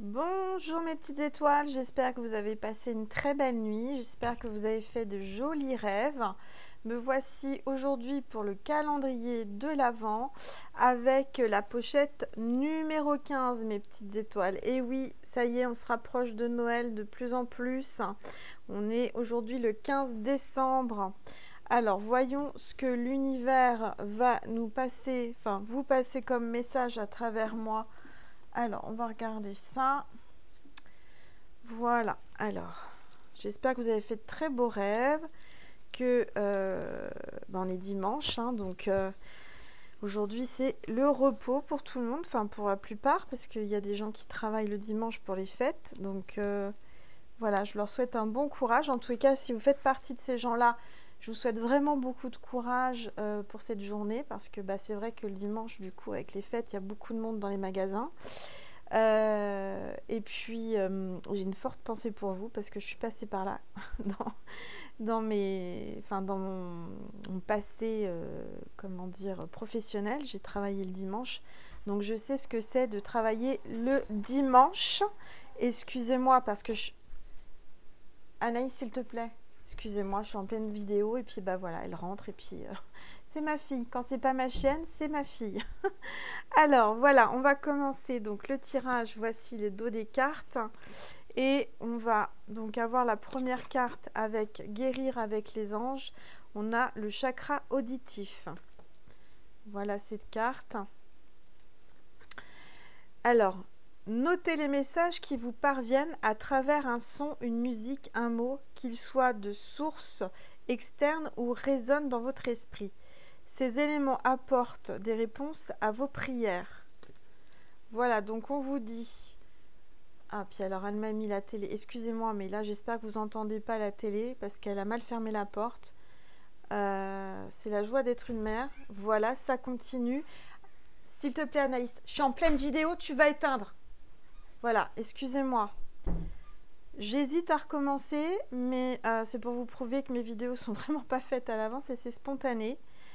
Bonjour mes petites étoiles, j'espère que vous avez passé une très belle nuit, j'espère que vous avez fait de jolis rêves. Me voici aujourd'hui pour le calendrier de l'Avent avec la pochette numéro 15 mes petites étoiles. Et oui, ça y est, on se rapproche de Noël de plus en plus. On est aujourd'hui le 15 décembre. Alors voyons ce que l'univers va nous passer, enfin vous passer comme message à travers moi. Alors, on va regarder ça. Voilà. Alors, j'espère que vous avez fait de très beaux rêves. Que on est dimanche, hein, donc aujourd'hui c'est le repos pour tout le monde, enfin pour la plupart, parce qu'il y a des gens qui travaillent le dimanche pour les fêtes. Donc voilà, je leur souhaite un bon courage. En tous les cas, si vous faites partie de ces gens-là, je vous souhaite vraiment beaucoup de courage pour cette journée, parce que c'est vrai que le dimanche, du coup, avec les fêtes, il y a beaucoup de monde dans les magasins. Et puis j'ai une forte pensée pour vous parce que je suis passée par là dans mon passé comment dire professionnel. J'ai travaillé le dimanche, donc je sais ce que c'est de travailler le dimanche. Excusez-moi parce que Anaïs, s'il te plaît, excusez-moi, je suis en pleine vidéo et puis voilà, elle rentre et puis c'est ma fille. Quand c'est pas ma chienne, c'est ma fille. Alors voilà, on va commencer donc le tirage. Voici les dos des cartes et on va donc avoir la première carte avec guérir avec les anges. On a le chakra auditif. Voilà cette carte. Alors, notez les messages qui vous parviennent à travers un son, une musique, un mot, qu'il soit de source externe ou résonne dans votre esprit. Ces éléments apportent des réponses à vos prières. Voilà, donc on vous dit... Ah, puis alors elle m'a mis la télé. Excusez-moi, mais là j'espère que vous n'entendez pas la télé parce qu'elle a mal fermé la porte. C'est la joie d'être une mère. Voilà, ça continue. S'il te plaît Anaïs, je suis en pleine vidéo, tu vas éteindre. Voilà, excusez-moi. J'hésite à recommencer, mais c'est pour vous prouver que mes vidéos sont vraiment pas faites à l'avance et c'est spontané.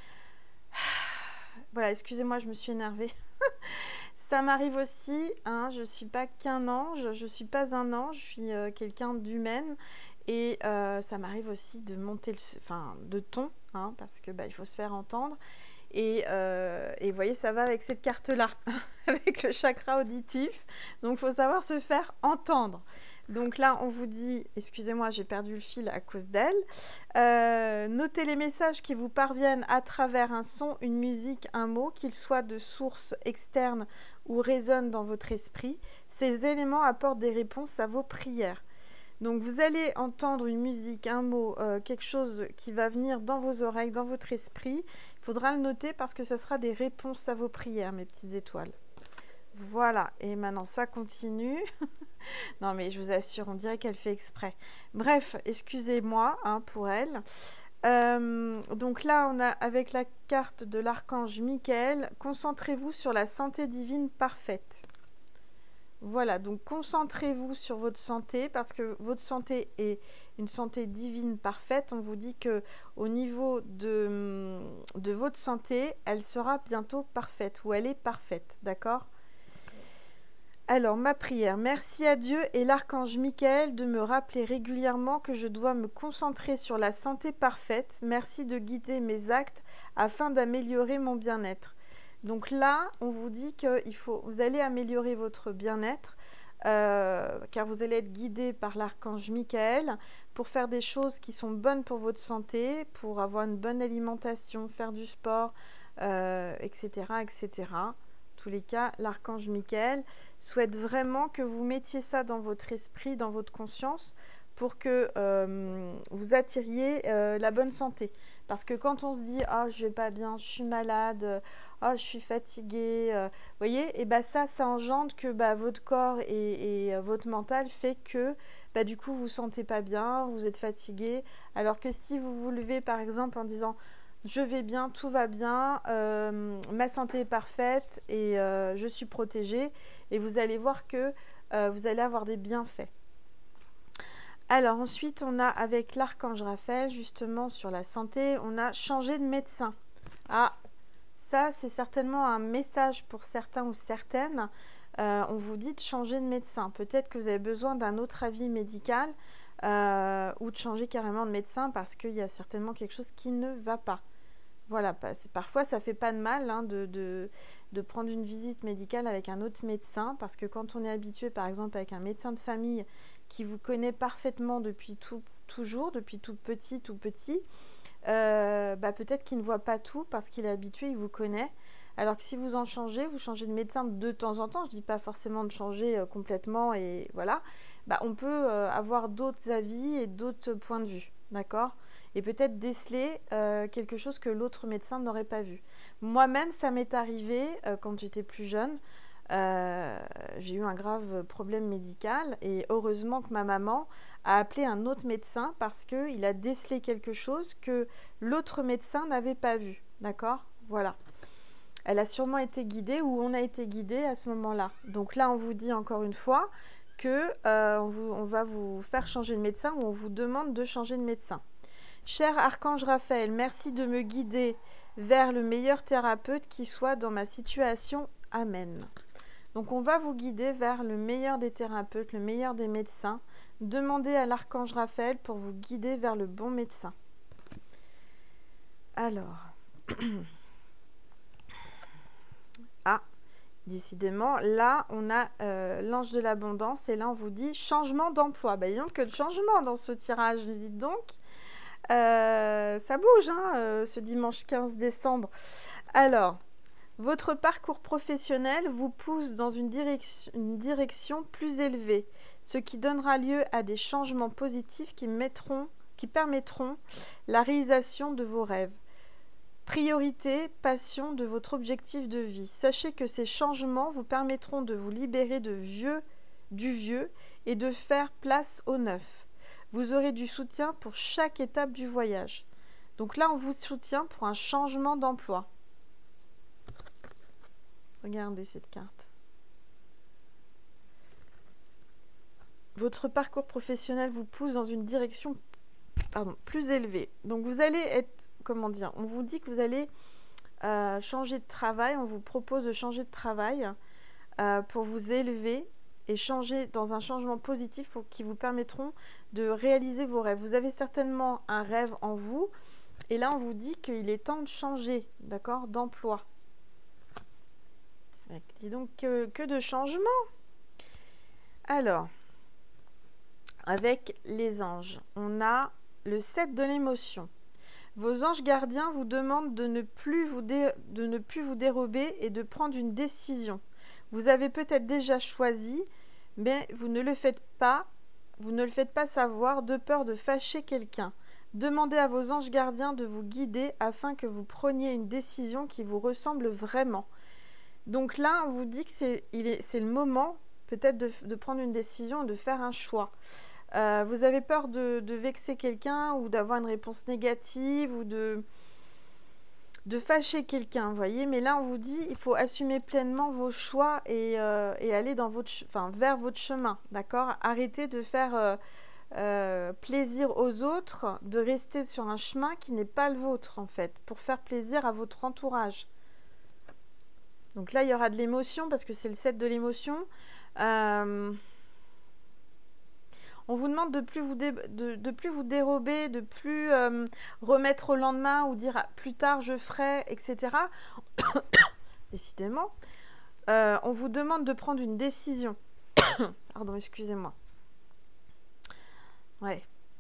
Voilà, excusez-moi, je me suis énervée. Ça m'arrive aussi, hein, je ne suis pas qu'un ange, je ne suis pas un ange, je suis quelqu'un d'humaine. Et ça m'arrive aussi de monter de ton, hein, parce que il faut se faire entendre. Et vous voyez, ça va avec cette carte-là, avec le chakra auditif. Donc, il faut savoir se faire entendre. Donc là, on vous dit, excusez-moi, j'ai perdu le fil à cause d'elle. Notez les messages qui vous parviennent à travers un son, une musique, un mot, qu'ils soient de source externe ou résonnent dans votre esprit. Ces éléments apportent des réponses à vos prières. Donc vous allez entendre une musique, un mot, quelque chose qui va venir dans vos oreilles, dans votre esprit. Il faudra le noter parce que ça sera des réponses à vos prières, mes petites étoiles. Voilà, et maintenant ça continue. Non mais je vous assure, on dirait qu'elle fait exprès. Bref, excusez-moi pour elle. Donc là, on a avec la carte de l'archange Michael, concentrez-vous sur la santé divine parfaite. Voilà, donc concentrez-vous sur votre santé parce que votre santé est une santé divine parfaite. On vous dit que au niveau de votre santé, elle sera bientôt parfaite ou elle est parfaite, d'accord ? Alors, ma prière, merci à Dieu et l'archange Michael de me rappeler régulièrement que je dois me concentrer sur la santé parfaite. Merci de guider mes actes afin d'améliorer mon bien-être. Donc là, on vous dit que vous allez améliorer votre bien-être car vous allez être guidé par l'archange Michael pour faire des choses qui sont bonnes pour votre santé, pour avoir une bonne alimentation, faire du sport, etc., etc. Tous les cas, l'archange Michael souhaite vraiment que vous mettiez ça dans votre esprit, dans votre conscience, pour que vous attiriez la bonne santé. Parce que quand on se dit « Ah, je vais pas bien, je suis malade, je suis fatiguée vous voyez, et ça engendre que votre corps et votre mental fait que du coup, vous ne vous sentez pas bien, vous êtes fatigué. Alors que si vous vous levez, par exemple, en disant « Je vais bien, tout va bien, ma santé est parfaite et je suis protégée », et vous allez voir que vous allez avoir des bienfaits. Alors ensuite, on a avec l'archange Raphaël, justement sur la santé, on a changé de médecin. Ah, ça c'est certainement un message pour certains ou certaines. on vous dit de changer de médecin. Peut-être que vous avez besoin d'un autre avis médical ou de changer carrément de médecin parce qu'il y a certainement quelque chose qui ne va pas. Voilà, parfois ça fait pas de mal hein, de prendre une visite médicale avec un autre médecin parce que quand on est habitué par exemple avec un médecin de famille qui vous connaît parfaitement depuis toujours, depuis tout petit, peut-être qu'il ne voit pas tout parce qu'il est habitué, il vous connaît. Alors que si vous changez de médecin de temps en temps, je ne dis pas forcément de changer complètement et voilà, on peut avoir d'autres avis et d'autres points de vue, d'accord ? Et peut-être déceler quelque chose que l'autre médecin n'aurait pas vu. Moi-même, ça m'est arrivé quand j'étais plus jeune. J'ai eu un grave problème médical et heureusement que ma maman a appelé un autre médecin parce qu'il a décelé quelque chose que l'autre médecin n'avait pas vu. D'accord ? Voilà. Elle a sûrement été guidée ou on a été guidé à ce moment-là. Donc là, on vous dit encore une fois que on va vous faire changer de médecin ou on vous demande de changer de médecin. Cher Archange Raphaël, merci de me guider vers le meilleur thérapeute qui soit dans ma situation. Amen. Donc on va vous guider vers le meilleur des thérapeutes, le meilleur des médecins. Demandez à l'Archange Raphaël pour vous guider vers le bon médecin. Alors... ah, décidément, là on a l'ange de l'abondance et là on vous dit changement d'emploi. Il n'y a que de changement dans ce tirage, dites donc. Ça bouge ce dimanche 15 décembre. Alors, votre parcours professionnel vous pousse dans une direction plus élevée, ce qui donnera lieu à des changements positifs qui permettront la réalisation de vos rêves. Priorité, passion de votre objectif de vie. Sachez que ces changements vous permettront de vous libérer du vieux et de faire place au neuf. Vous aurez du soutien pour chaque étape du voyage. Donc là, on vous soutient pour un changement d'emploi. Regardez cette carte. Votre parcours professionnel vous pousse dans une direction plus élevée. Donc vous allez être, comment dire, on vous dit que vous allez changer de travail. On vous propose de changer de travail pour vous élever et changer dans un changement positif qui vous permettront de réaliser vos rêves. Vous avez certainement un rêve en vous et là on vous dit qu'il est temps de changer, d'accord, d'emploi. Dis donc que de changements. Alors, avec les anges, on a le 7 de l'émotion. Vos anges gardiens vous demandent de ne plus vous dérober et de prendre une décision. Vous avez peut-être déjà choisi, mais vous ne le faites pas savoir de peur de fâcher quelqu'un. Demandez à vos anges gardiens de vous guider afin que vous preniez une décision qui vous ressemble vraiment. Donc là, on vous dit que c'est le moment peut-être de prendre une décision et de faire un choix. Vous avez peur de vexer quelqu'un ou d'avoir une réponse négative ou de fâcher quelqu'un, vous voyez. Mais là, on vous dit il faut assumer pleinement vos choix et aller vers votre chemin, d'accord. Arrêtez de faire plaisir aux autres, de rester sur un chemin qui n'est pas le vôtre, en fait, pour faire plaisir à votre entourage. Donc là, il y aura de l'émotion parce que c'est le 7 de l'émotion. On vous demande de plus vous dérober, de plus remettre au lendemain ou dire plus tard je ferai, etc. Décidément. On vous demande de prendre une décision. Pardon, excusez-moi. Ouais.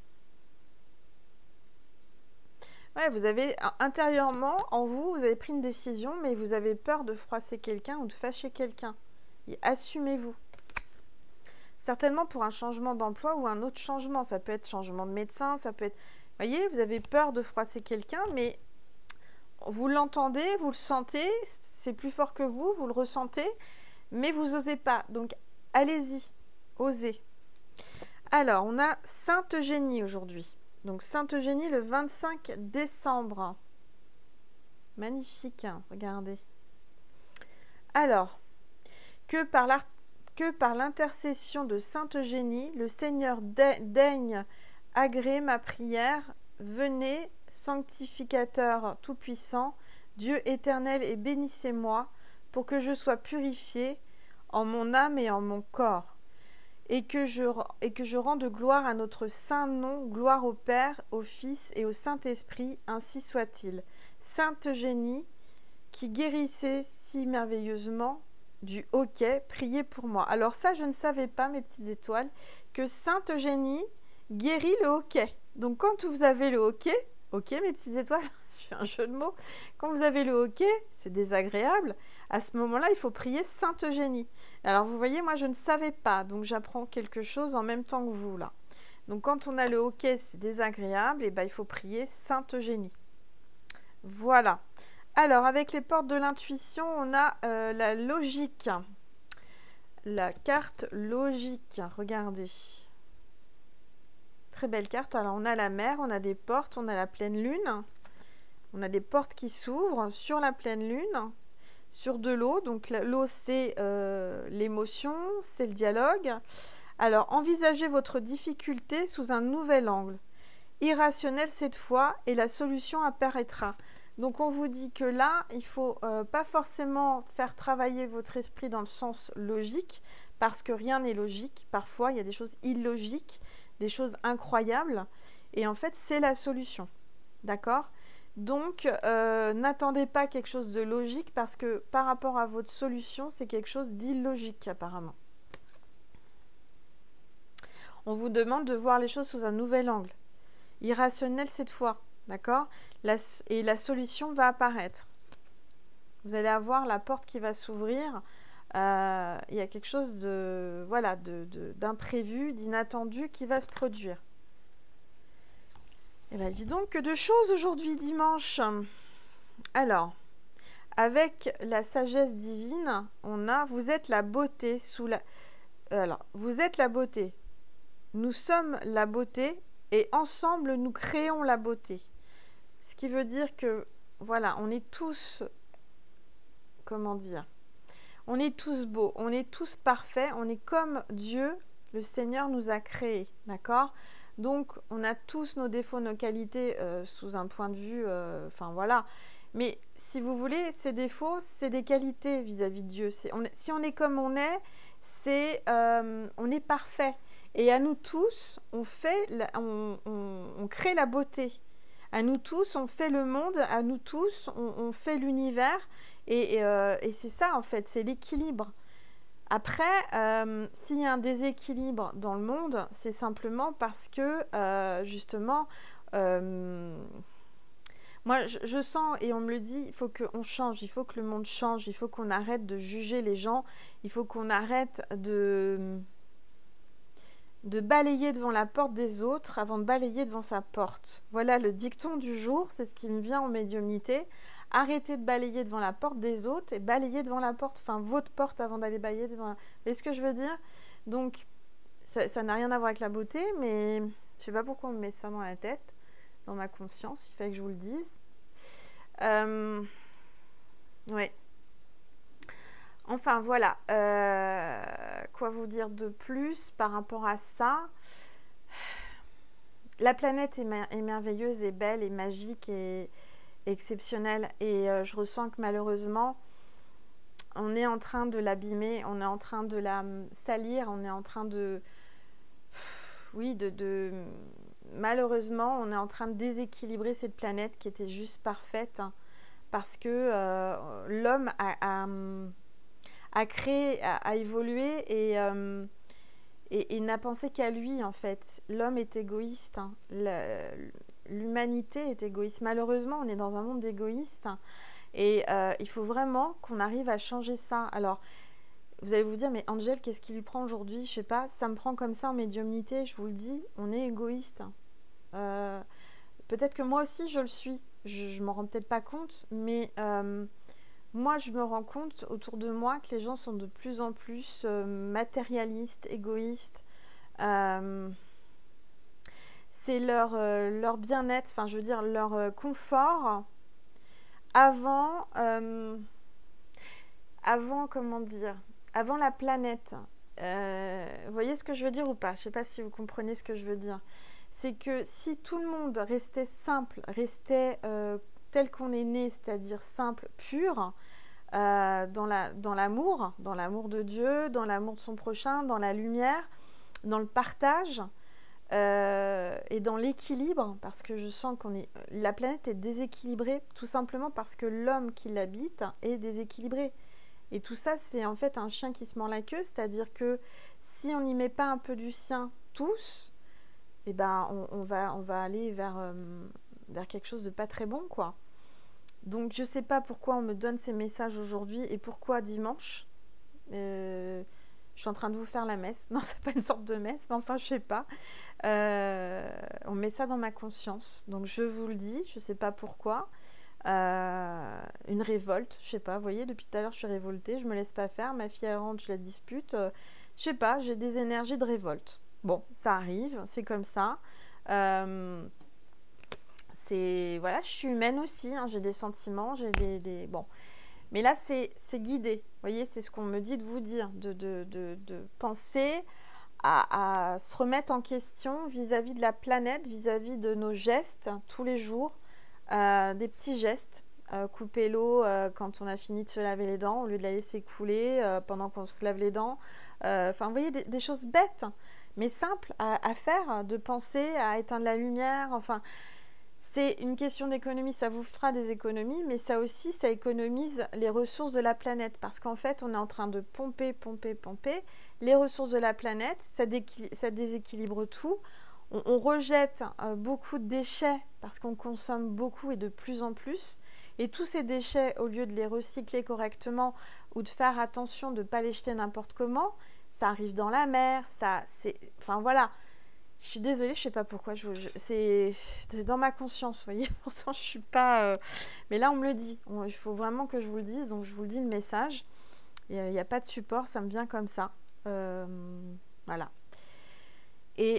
Ouais, vous avez intérieurement, en vous, vous avez pris une décision, mais vous avez peur de froisser quelqu'un ou de fâcher quelqu'un. Et assumez-vous. Certainement pour un changement d'emploi ou un autre changement. Ça peut être changement de médecin, ça peut être... Vous voyez, vous avez peur de froisser quelqu'un, mais vous l'entendez, vous le sentez, c'est plus fort que vous le ressentez, mais vous n'osez pas. Donc, allez-y, osez. Alors, on a Sainte Eugénie aujourd'hui. Donc, Sainte Eugénie le 25 décembre. Magnifique, hein, regardez. Alors, que par l'intercession de Sainte Eugénie, le Seigneur daigne agréer ma prière. Venez, sanctificateur tout-puissant, Dieu éternel, et bénissez-moi pour que je sois purifié en mon âme et en mon corps. Et que je rende gloire à notre saint nom, gloire au Père, au Fils et au Saint-Esprit, ainsi soit-il. Sainte Eugénie, qui guérissait si merveilleusement du hoquet, priez pour moi. Alors ça, je ne savais pas, mes petites étoiles, que Sainte Eugénie guérit le hoquet. Donc quand vous avez le hoquet, ok mes petites étoiles, je fais un jeu de mots, quand vous avez le hoquet, c'est désagréable, à ce moment-là, il faut prier Sainte Eugénie. Alors vous voyez, moi je ne savais pas, donc j'apprends quelque chose en même temps que vous là. Donc quand on a le hoquet, c'est désagréable, et ben il faut prier Sainte Eugénie. Voilà. Alors avec les portes de l'intuition, on a la logique. La carte logique, regardez. Très belle carte. Alors on a la mer, on a des portes, on a la pleine lune. On a des portes qui s'ouvrent sur la pleine lune, sur de l'eau. Donc l'eau, c'est l'émotion, c'est le dialogue. Alors envisagez votre difficulté sous un nouvel angle. Irrationnel cette fois, et la solution apparaîtra. Donc on vous dit que là, il ne faut pas forcément faire travailler votre esprit dans le sens logique, parce que rien n'est logique. Parfois, il y a des choses illogiques, des choses incroyables, et en fait, c'est la solution. D'accord ? Donc, n'attendez pas quelque chose de logique, parce que par rapport à votre solution, c'est quelque chose d'illogique apparemment. On vous demande de voir les choses sous un nouvel angle. Irrationnel cette fois, d'accord ? Et la solution va apparaître. Vous allez avoir la porte qui va s'ouvrir. Il y a quelque chose de, voilà, d'imprévu, d'inattendu qui va se produire. Eh bien, dis donc que de choses aujourd'hui, dimanche. Alors, avec la sagesse divine, on a, vous êtes la beauté sous la... Alors, vous êtes la beauté. Nous sommes la beauté et ensemble, nous créons la beauté. Ce qui veut dire que, voilà, on est tous, comment dire, on est tous beaux, on est tous parfaits, on est comme Dieu, le Seigneur nous a créés, d'accord ? Donc, on a tous nos défauts, nos qualités sous un point de vue, enfin voilà. Mais si vous voulez, ces défauts, c'est des qualités vis-à-vis de Dieu. Si on est comme on est, on est parfait. Et à nous tous, on crée la beauté. À nous tous, on fait le monde. À nous tous, on fait l'univers. Et c'est ça, en fait, c'est l'équilibre. Après, s'il y a un déséquilibre dans le monde, c'est simplement parce que, justement, moi, je sens, et on me le dit, il faut qu'on change, il faut que le monde change, il faut qu'on arrête de juger les gens, il faut qu'on arrête de balayer devant la porte des autres avant de balayer devant sa porte. Voilà le dicton du jour, c'est ce qui me vient en médiumnité. Arrêtez de balayer devant la porte des autres et balayez devant la porte, enfin votre porte avant d'aller balayer devant... Vous voyez ce que je veux dire? Donc, ça n'a rien à voir avec la beauté, mais je sais pas pourquoi on me met ça dans la tête, dans ma conscience, il fallait que je vous le dise. Ouais. Enfin, voilà. Quoi vous dire de plus par rapport à ça? La planète est merveilleuse et belle et magique et exceptionnelle. Et je ressens que malheureusement, on est en train de l'abîmer, on est en train de la salir, on est en train de... Oui, malheureusement, on est en train de déséquilibrer cette planète qui était juste parfaite, hein, parce que l'homme a créé, a évolué et n'a pensé qu'à lui, en fait. L'homme est égoïste, hein. L'humanité est égoïste. Malheureusement, on est dans un monde d'égoïstes, hein, et il faut vraiment qu'on arrive à changer ça. Alors, vous allez vous dire, mais Angel, qu'est-ce qui lui prend aujourd'hui? Je sais pas, ça me prend comme ça en médiumnité, je vous le dis, on est égoïste. Peut-être que moi aussi je le suis, je m'en rends peut-être pas compte, mais moi je me rends compte autour de moi que les gens sont de plus en plus matérialistes, égoïstes. C'est leur bien-être, enfin je veux dire leur confort avant, comment dire, avant la planète. Vous voyez ce que je veux dire ou pas? Je ne sais pas si vous comprenez ce que je veux dire. C'est que si tout le monde restait simple, restait tel qu'on est né, c'est-à-dire simple, pur, dans l'amour de Dieu, dans l'amour de son prochain, dans la lumière, dans le partage et dans l'équilibre, parce que je sens la planète est déséquilibrée tout simplement parce que l'homme qui l'habite est déséquilibré. Et tout ça, c'est en fait un chien qui se mord la queue, c'est-à-dire que si on n'y met pas un peu du sien tous, eh ben on va aller vers quelque chose de pas très bon, quoi. Donc je sais pas pourquoi on me donne ces messages aujourd'hui et pourquoi dimanche. Je suis en train de vous faire la messe. Non, c'est pas une sorte de messe, mais enfin, je sais pas. On met ça dans ma conscience. Donc je vous le dis, je sais pas pourquoi. Une révolte, je sais pas. Vous voyez, depuis tout à l'heure, je suis révoltée. Je me laisse pas faire. Ma fille elle rentre, je la dispute. Je sais pas, j'ai des énergies de révolte. Bon, ça arrive, c'est comme ça. Voilà, je suis humaine aussi, hein, j'ai des sentiments, j'ai bon. Mais là, c'est guidé. Vous voyez, c'est ce qu'on me dit de vous dire, de penser à se remettre en question vis-à-vis de la planète, vis-à-vis de nos gestes tous les jours, des petits gestes. Couper l'eau quand on a fini de se laver les dents, au lieu de la laisser couler pendant qu'on se lave les dents. Enfin, vous voyez, des choses bêtes, mais simples à faire, de penser à éteindre la lumière, enfin... C'est une question d'économie, ça vous fera des économies, mais ça aussi, ça économise les ressources de la planète. Parce qu'en fait, on est en train de pomper les ressources de la planète, ça déséquilibre tout. On rejette beaucoup de déchets parce qu'on consomme beaucoup et de plus en plus. Et tous ces déchets, au lieu de les recycler correctement ou de faire attention de ne pas les jeter n'importe comment, ça arrive dans la mer, enfin voilà. Je suis désolée, je sais pas pourquoi. C'est dans ma conscience, vous voyez. Pourtant, je suis pas. Mais là, on me le dit. Il faut vraiment que je vous le dise. Donc, je vous le dis le message. Il n'y a pas de support, ça me vient comme ça. Voilà. Et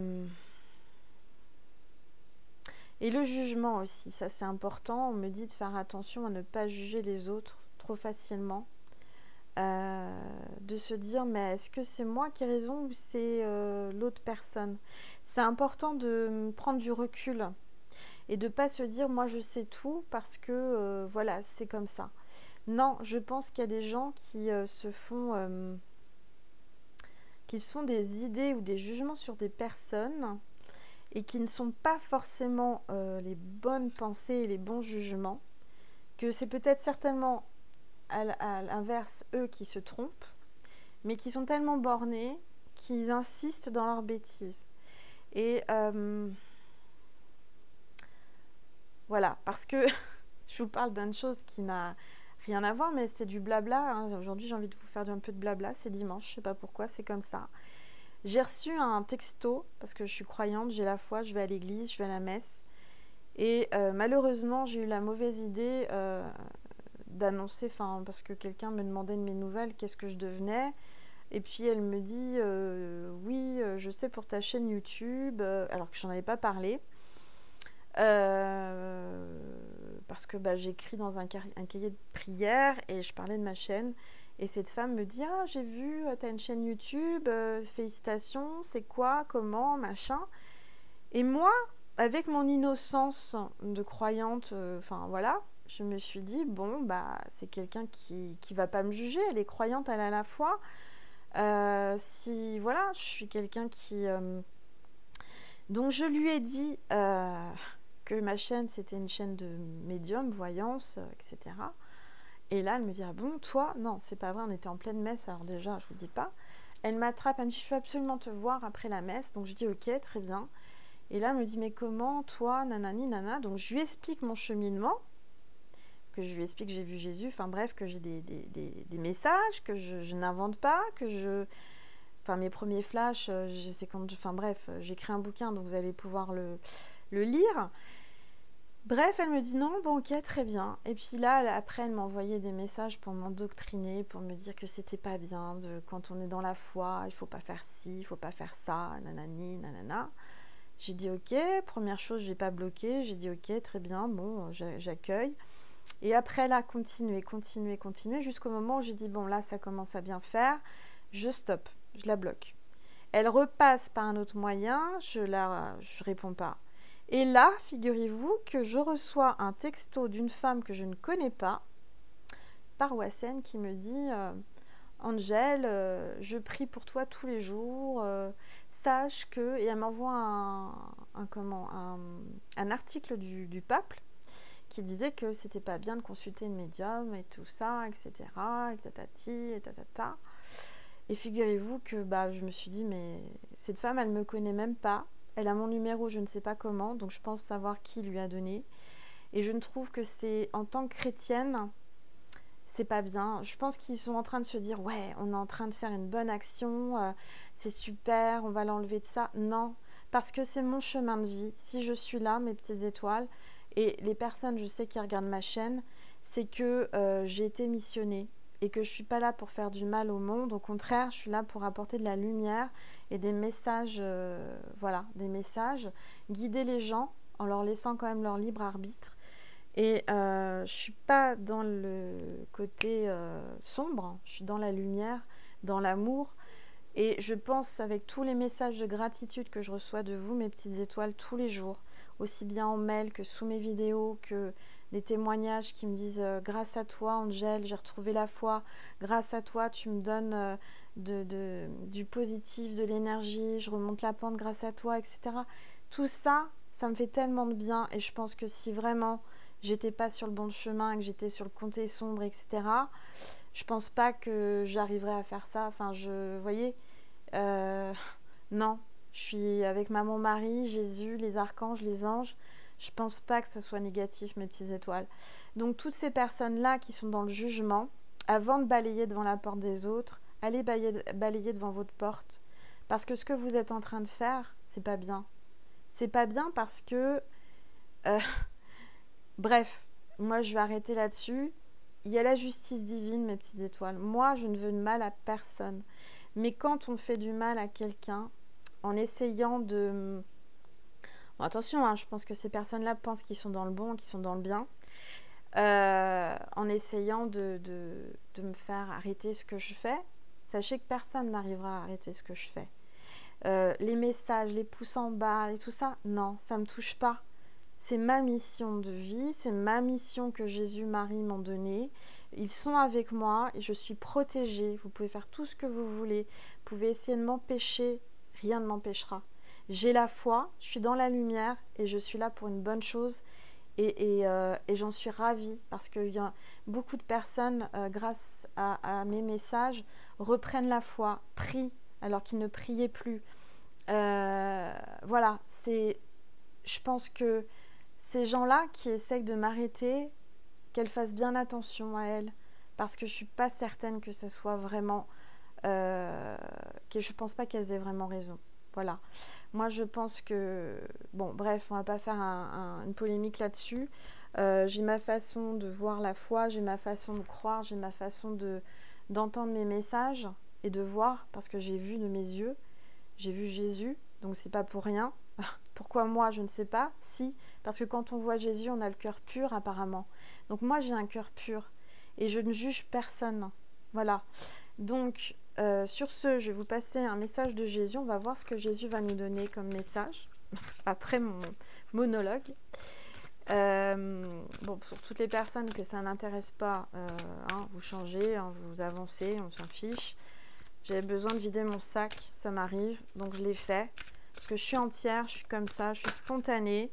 le jugement aussi, ça c'est important. On me dit de faire attention à ne pas juger les autres trop facilement. De se dire mais est-ce que c'est moi qui ai raison ou c'est l'autre personne. C'est important de prendre du recul et de pas se dire moi je sais tout parce que voilà c'est comme ça. Non, je pense qu'il y a des gens qui qui sont des idées ou des jugements sur des personnes et qui ne sont pas forcément les bonnes pensées et les bons jugements, que c'est peut-être certainement à l'inverse, eux qui se trompent, mais qui sont tellement bornés qu'ils insistent dans leurs bêtises. Et voilà, parce que je vous parle d'une chose qui n'a rien à voir, mais c'est du blabla. Hein. Aujourd'hui, j'ai envie de vous faire un peu de blabla. C'est dimanche, je sais pas pourquoi, c'est comme ça. J'ai reçu un texto, parce que je suis croyante, j'ai la foi, je vais à l'église, je vais à la messe. Et malheureusement, j'ai eu la mauvaise idée d'annoncer, parce que quelqu'un me demandait de mes nouvelles, qu'est-ce que je devenais, et puis elle me dit oui, je sais pour ta chaîne YouTube, alors que j'en avais pas parlé, parce que j'écris dans un cahier de prière et je parlais de ma chaîne, et cette femme me dit ah j'ai vu, t'as une chaîne YouTube, félicitations, c'est quoi, comment, machin, et moi avec mon innocence de croyante, voilà, je me suis dit, bon, c'est quelqu'un qui va pas me juger. Elle est croyante, elle a la foi. Si, voilà, je suis quelqu'un qui... Donc, je lui ai dit que ma chaîne, c'était une chaîne de médium, voyance, etc. Et là, elle me dit, ah bon, toi? Non, c'est pas vrai, on était en pleine messe, alors déjà, je vous dis pas. Elle m'attrape, elle me dit, je veux absolument te voir après la messe. Donc, je dis, ok, très bien. Et là, elle me dit, mais comment, toi, nanani, nana? Donc, je lui explique mon cheminement, que je lui explique que j'ai vu Jésus, bref, que j'ai des messages, que je n'invente pas, que mes premiers flashs, c'est quand, bref, j'écris un bouquin, donc vous allez pouvoir le lire. Bref, elle me dit non, bon, ok, très bien. Et puis là, après, elle m'a envoyé des messages pour m'endoctriner, pour me dire que c'était pas bien, quand on est dans la foi, il faut pas faire ci, il faut pas faire ça, nanani, nanana. J'ai dit ok, première chose, je n'ai pas bloqué, j'ai dit ok, très bien, bon, j'accueille. Et après, là, continuer, jusqu'au moment où j'ai dit, bon, là, ça commence à bien faire, je stoppe, je la bloque. Elle repasse par un autre moyen, je réponds pas. Et là, figurez-vous que je reçois un texto d'une femme que je ne connais pas, paroissienne qui me dit Angèle, je prie pour toi tous les jours, sache que... Et elle m'envoie un article du pape qui disait que c'était pas bien de consulter une médium et tout ça, etc. Et tatati, et tatata. Et figurez-vous que je me suis dit, mais cette femme, elle me connaît même pas. Elle a mon numéro, je ne sais pas comment, donc je pense savoir qui lui a donné. Et je ne trouve que c'est, en tant que chrétienne, c'est pas bien. Je pense qu'ils sont en train de se dire, ouais, on est en train de faire une bonne action, c'est super, on va l'enlever de ça. Non, parce que c'est mon chemin de vie. Si je suis là, mes petites étoiles, et les personnes, je sais, qui regardent ma chaîne, c'est que j'ai été missionnée et que je suis pas là pour faire du mal au monde. Au contraire, je suis là pour apporter de la lumière et des messages, des messages, guider les gens en leur laissant quand même leur libre arbitre. Et je suis pas dans le côté sombre, je suis dans la lumière, dans l'amour. Et je pense, avec tous les messages de gratitude que je reçois de vous, mes petites étoiles, tous les jours, aussi bien en mail que sous mes vidéos, que des témoignages qui me disent grâce à toi, Angèle, j'ai retrouvé la foi, grâce à toi, tu me donnes du positif, de l'énergie, je remonte la pente grâce à toi, etc. Tout ça, ça me fait tellement de bien. Et je pense que si vraiment j'étais pas sur le bon chemin, que j'étais sur le côté sombre, etc., je pense pas que j'arriverais à faire ça. Enfin, vous voyez, non, je suis avec maman Marie, Jésus, les archanges, les anges. Je pense pas que ce soit négatif, mes petites étoiles. Donc, toutes ces personnes-là qui sont dans le jugement, avant de balayer devant la porte des autres, allez balayer devant votre porte. Parce que ce que vous êtes en train de faire, c'est pas bien. C'est pas bien parce que... bref, moi, je vais arrêter là-dessus. Il y a la justice divine, mes petites étoiles. Moi, je ne veux de mal à personne. Mais quand on fait du mal à quelqu'un, en essayant de... Bon, attention, hein, je pense que ces personnes-là pensent qu'ils sont dans le bon, qu'ils sont dans le bien. En essayant de me faire arrêter ce que je fais, sachez que personne n'arrivera à arrêter ce que je fais. Les messages, les pouces en bas et tout ça, non, ça ne me touche pas. C'est ma mission de vie, c'est ma mission que Jésus, Marie m'ont donnée. Ils sont avec moi et je suis protégée. Vous pouvez faire tout ce que vous voulez. Vous pouvez essayer de m'empêcher, rien ne m'empêchera. J'ai la foi, je suis dans la lumière et je suis là pour une bonne chose. Et j'en suis ravie parce qu'il y a beaucoup de personnes, grâce à mes messages, reprennent la foi, prient alors qu'ils ne priaient plus. Voilà, je pense que ces gens-là qui essayent de m'arrêter, qu'elles fassent bien attention à elles, parce que je ne suis pas certaine que ça soit vraiment... que je ne pense pas qu'elles aient vraiment raison. Voilà. Moi, je pense que... Bon, bref, on ne va pas faire une polémique là-dessus. J'ai ma façon de voir la foi, j'ai ma façon de croire, j'ai ma façon d'entendre mes messages et de voir, parce que j'ai vu de mes yeux, j'ai vu Jésus, donc c'est pas pour rien. Pourquoi moi, je ne sais pas. Si, parce que quand on voit Jésus, on a le cœur pur apparemment. Donc moi, j'ai un cœur pur et je ne juge personne. Voilà. Donc, sur ce, je vais vous passer un message de Jésus. On va voir ce que Jésus va nous donner comme message après mon monologue. Bon, pour toutes les personnes que ça n'intéresse pas, vous changez, vous avancez, on s'en fiche. J'avais besoin de vider mon sac, ça m'arrive, donc je l'ai fait. Parce que je suis entière, je suis comme ça, je suis spontanée.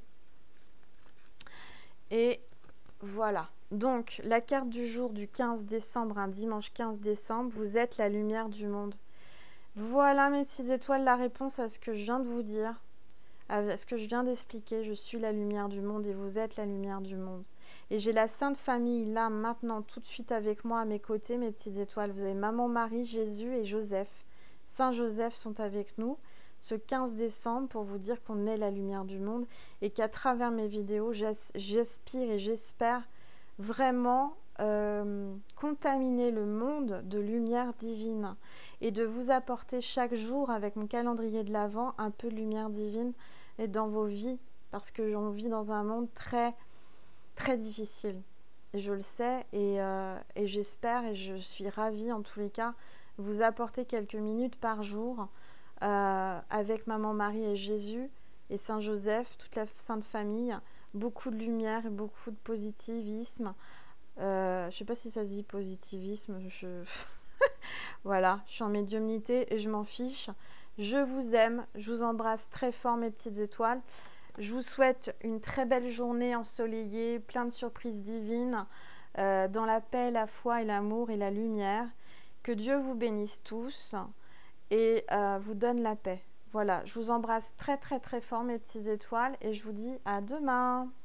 Et voilà. Donc, la carte du jour du 15 décembre, un dimanche 15 décembre, vous êtes la lumière du monde. Voilà, mes petites étoiles, la réponse à ce que je viens de vous dire, à ce que je viens d'expliquer. Je suis la lumière du monde et vous êtes la lumière du monde. Et j'ai la Sainte Famille là, maintenant, tout de suite avec moi, à mes côtés, mes petites étoiles. Vous avez Maman Marie, Jésus et Joseph. Saint Joseph sont avec nous ce 15 décembre pour vous dire qu'on est la lumière du monde et qu'à travers mes vidéos, j'aspire et j'espère vraiment contaminer le monde de lumière divine et de vous apporter chaque jour avec mon calendrier de l'Avent un peu de lumière divine et dans vos vies, parce que on vit dans un monde très très difficile et je le sais et j'espère et je suis ravie en tous les cas vous apporter quelques minutes par jour avec Maman Marie et Jésus et Saint Joseph, toute la Sainte Famille, beaucoup de lumière et beaucoup de positivisme Je sais pas si ça se dit positivisme. Voilà, je suis en médiumnité et je m'en fiche. Je vous aime, je vous embrasse très fort mes petites étoiles. Je vous souhaite une très belle journée ensoleillée, plein de surprises divines, dans la paix, la foi et l'amour et la lumière. Que Dieu vous bénisse tous et vous donne la paix. Voilà, je vous embrasse très très très fort mes petites étoiles et je vous dis à demain.